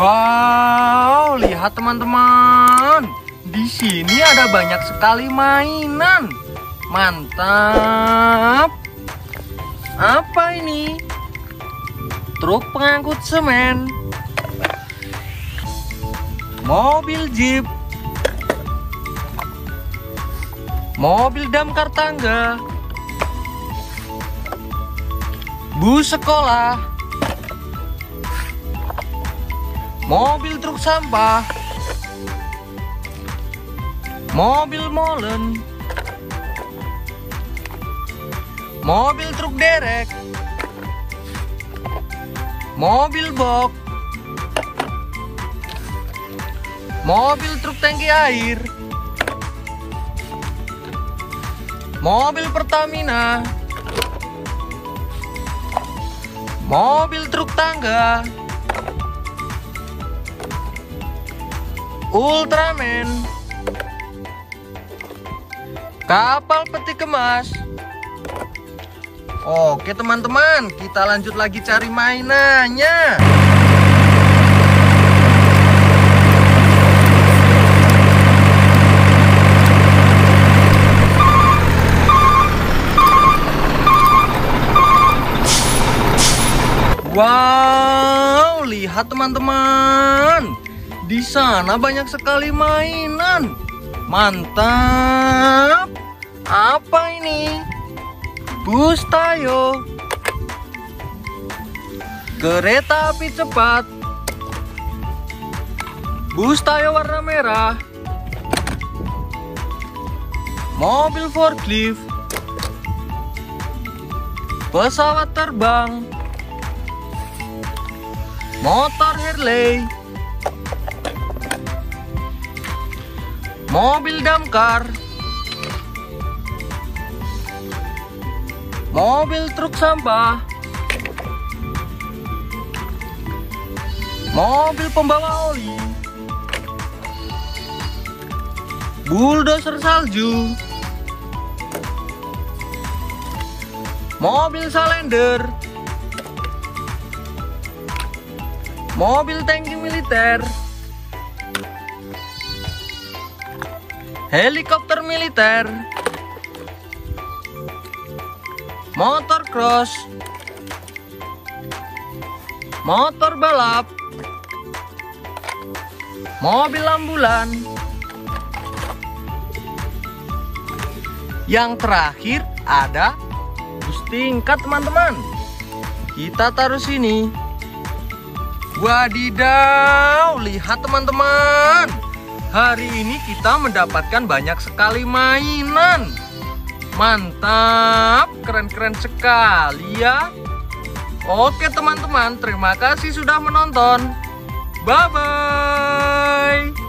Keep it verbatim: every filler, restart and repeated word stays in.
Wow, lihat teman-teman. Di sini ada banyak sekali mainan. Mantap. Apa ini? Truk pengangkut semen. Mobil jeep. Mobil damkar tangga. Bus sekolah. Mobil truk sampah. Mobil molen. Mobil truk derek. Mobil box. Mobil truk tangki air. Mobil Pertamina. Mobil truk tangga. Ultraman. Kapal peti kemas. Oke teman-teman, kita lanjut lagi cari mainannya. Wow, lihat teman-teman. Di sana banyak sekali mainan. Mantap. Apa ini? Bus Tayo. Kereta api cepat. Bus Tayo warna merah. Mobil forklift. Pesawat terbang. Motor Harley. Mobil damkar. Mobil truk sampah. Mobil pembawa oli. Bulldozer salju. Mobil salender. Mobil tangki militer. Helikopter militer. Motor cross. Motor balap. Mobil ambulan. Yang terakhir ada bus tingkat teman-teman. Kita taruh sini. Wadidaw, lihat teman-teman. Hari ini kita mendapatkan banyak sekali mainan. Mantap, keren-keren sekali ya. Oke teman-teman, terima kasih sudah menonton. Bye-bye.